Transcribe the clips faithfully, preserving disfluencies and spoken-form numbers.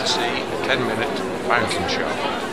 to see a ten minute fountain show.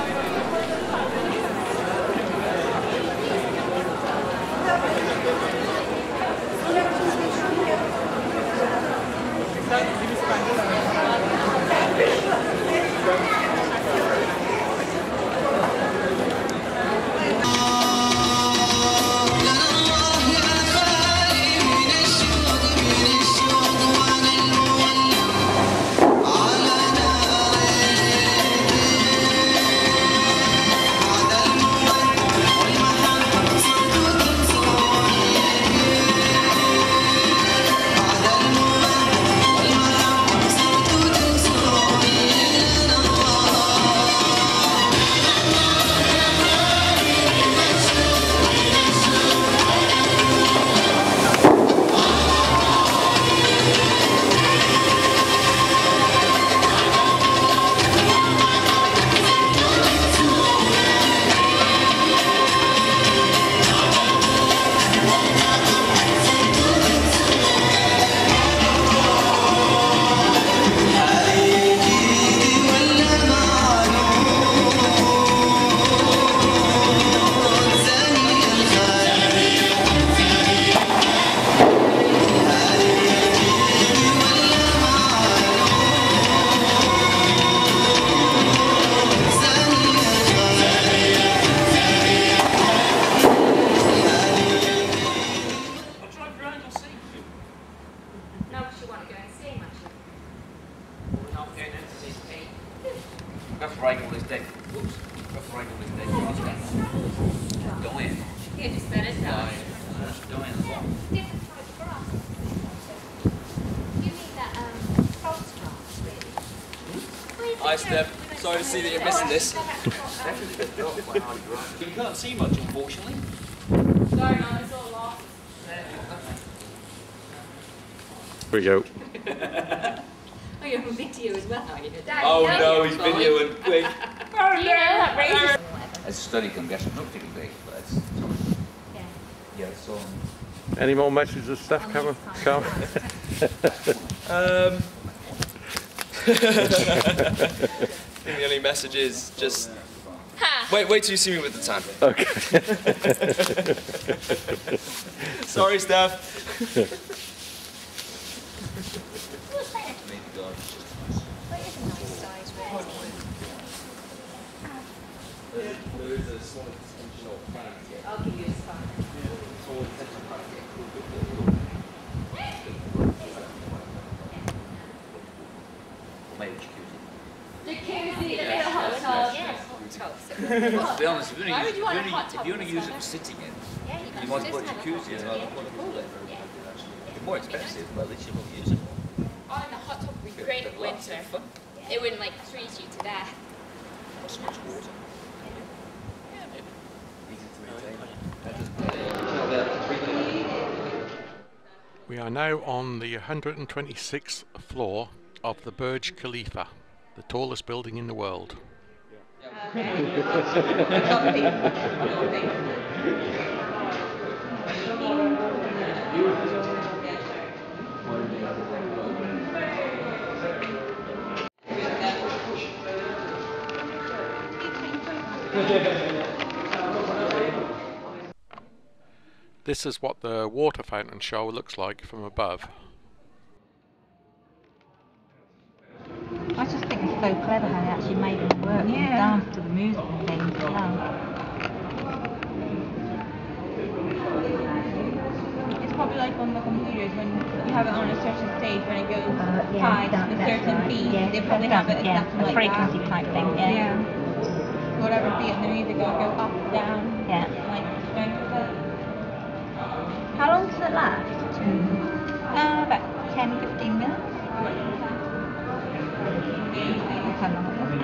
Hi Steph, sorry to see that you're missing this. You can't see much, unfortunately. Sorry, no, it's all lost. Here we go. Oh, you're on video as well, are you? Oh no, he's videoing quick. Oh no! It's study can get not particularly big, but it's Yeah. yeah, it's on. Any more messages of stuff, Cameron? Carl? Um, I think the only message is just wait, wait till you see me with the tan. Okay. Sorry, Steph. There is a small extension fan. I'll give you a span. Small extension fan. Maybe jacuzzi. Jacuzzi, a little hot tub. Yes, hot tub. Well, to be honest, if you Why only would use, you want a if you hot only, tub if you only in use it summer? for sitting in, Yeah, you you can might just put have a jacuzzi hot in tub, rather yeah. than a pool in. It's more expensive, but at least you won't use it more. Oh, and the hot tub would be great in winter. It wouldn't like freeze you to death. Not so much water. Yeah, maybe. Easy to maintain. We are now on the one hundred twenty-sixth floor of the Burj Khalifa, the tallest building in the world. This is what the water fountain show looks like from above. I just think it's so clever how they actually made it work. Yeah. Dance to the music and things as well. It's probably like on the computers when you have it on a certain stage when it goes Uh, yeah, high that- to a that's certain right. beat. Yeah, They probably that's have it yeah, exactly a like frequency that. type thing. Yeah. Yeah. Whatever beat the music will go up, down, Yeah. like strength of it. How long does it last? Uh, about ten, fifteen minutes? That's how long it is.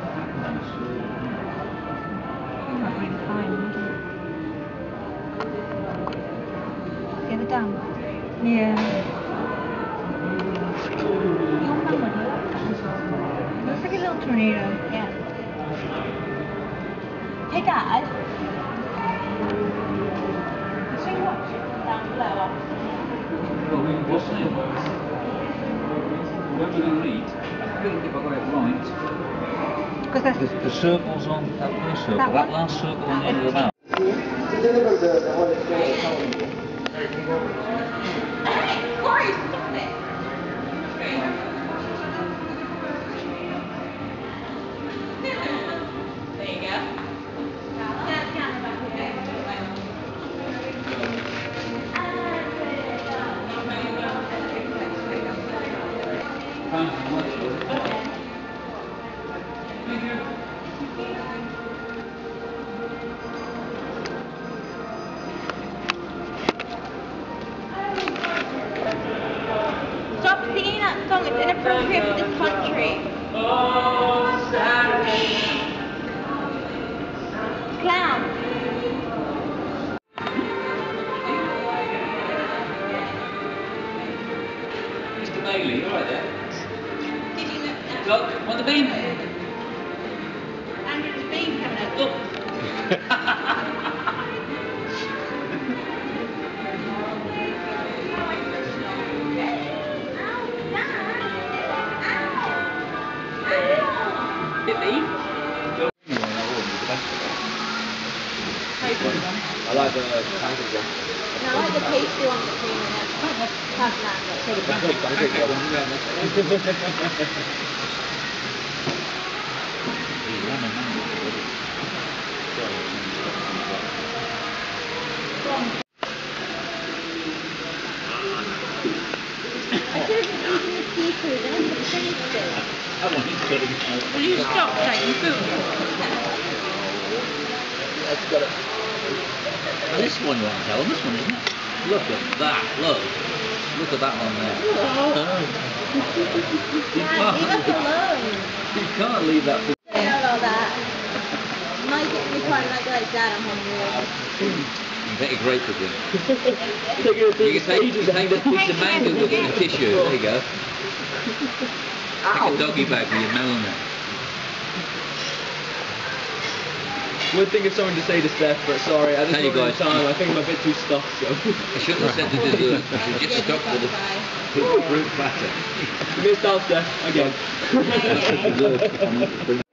Not really fine, is it? See the dam? yeah. Your mum would love that. Looks like a little tornado. Yeah. Hey Dad. You see what? Down below. Well, we what's the name? When we're going to read? think if I got it right, Because the, the circles on that first circle, That that, one? last circle on the end of the mouth. To deliver the, the Holy Spirit. There you go. Stop singing that song, it's inappropriate for this country. Clown. Mister Bailey, you alright there? Did you look at Look, want the bean? Andrew's bean coming up? Look. Hit me. I like the pancake one. No, I like the tasty one with cream in it. Have that. The pancake, pancake one. I should have been eating the seafood and I finished it. That one is cutting out. Will you stop taking food? That's got it. Now this one you want to tell them, this one isn't it? Look at that, look. Look at that one there. You Man, leave us alone. You can't leave that for... I don't know that. Might get me quite like like that, I'm hungry. You take a grape with you. Take it You can take, you can take this piece of mango with you in a tissue. There you go. Take a doggy bag with your melon in it. Would think of something to say to Steph, but sorry, at this Tell you moment in guys. time, I think I'm a bit too stuffed, so... I shouldn't have said to dessert. I should just stuck with the fruit platter. Missed out, Steph, again. That's a dessert.